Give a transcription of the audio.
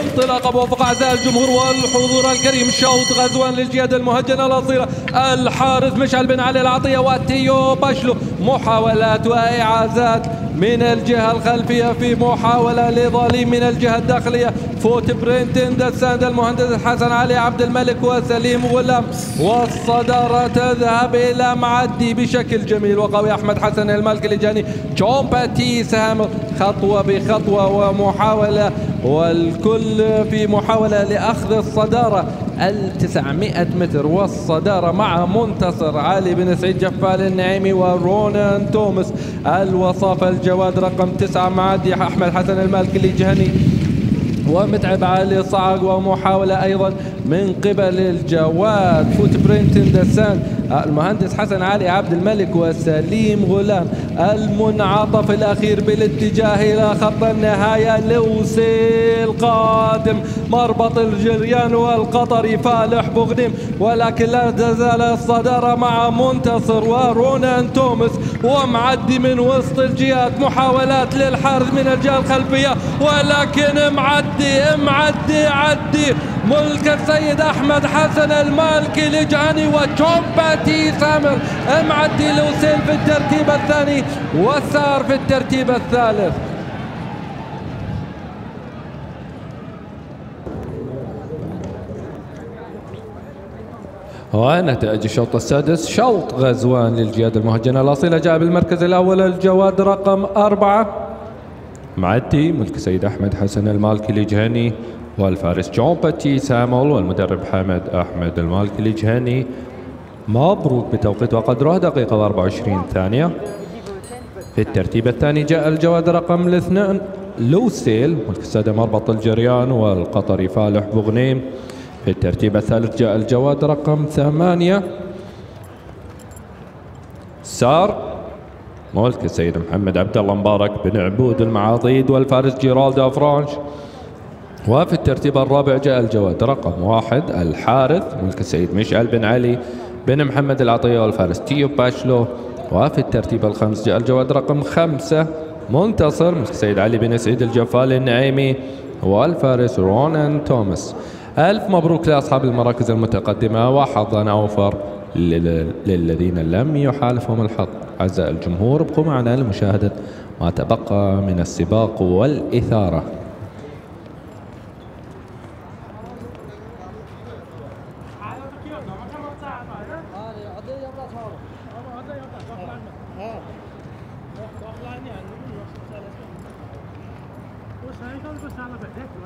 انطلاقه بوفق اعزائي الجمهور والحضور الكريم. شوط غزوان للجهاد المهجنه الاصيله. الحارس مشعل بن علي العطيه وتيو باشلو. محاولات واعازات من الجهه الخلفيه في محاوله لظليم من الجهه الداخليه. فوت برينتن دساند المهندس حسن علي عبد الملك وسليم غلام، والصداره تذهب الى معدي بشكل جميل وقوي احمد حسن المالكي الجاني. جون باتيس هامل خطوه بخطوه ومحاوله، والكل في محاوله لاخذ الصداره 900 متر، والصداره مع منتصر علي بن سعيد جفال النعيمي ورونان توماس. الوصافه الجواد رقم 9 معدي احمد حسن المالكي الجهني ومتعب علي صعق، ومحاولة أيضا من قبل الجواد. فوت برينتن دسان المهندس حسن علي عبد الملك وسليم غلام. المنعطف الأخير بالاتجاه إلى خط النهاية. لوسي القادم مربط الجريان والقطري فالح بوغنيم، ولكن لا تزال الصدارة مع منتصر ورونان توماس، ومعدي من وسط الجهات. محاولات للحارس من الجهة الخلفية، ولكن عدي ملك السيد احمد حسن المالكي الجهني وجون باتيس سامر معدي لوسيل في الترتيب الثاني وسار في الترتيب الثالث. ونتائج الشوط السادس. شوط غزوان للجهاد المهجنة الأصيلة جاء بالمركز الأول الجواد رقم 4 معدي ملك السيد أحمد حسن المالكي الجهني، والفارس جون باتيس سامول، والمدرب حمد أحمد المالكي الجهني. مبروك بتوقيت وقدره دقيقة 24 ثانية. في الترتيب الثاني جاء الجواد رقم 2 لوسيل ملك السادة مربط الجريان والقطري فالح بوغنيم. في الترتيب الثالث جاء الجواد رقم 8 سار ملك السيد محمد عبد الله مبارك بن عبود المعاضيد، والفارس جيرالدو فرانش. وفي الترتيب الرابع جاء الجواد رقم 1 الحارث ملك السيد مشعل بن علي بن محمد العطية، والفارس تيو باشلو. وفي الترتيب الخامس جاء الجواد رقم 5 منتصر ملك السيد علي بن سعيد الجفال النعيمي، والفارس رونان توماس. ألف مبروك لأصحاب المراكز المتقدمة، وحظا أوفر للذين لم يحالفهم الحظ. أعزائي الجمهور ابقوا معنا لمشاهدة ما تبقى من السباق والإثارة. Sen kan gå sen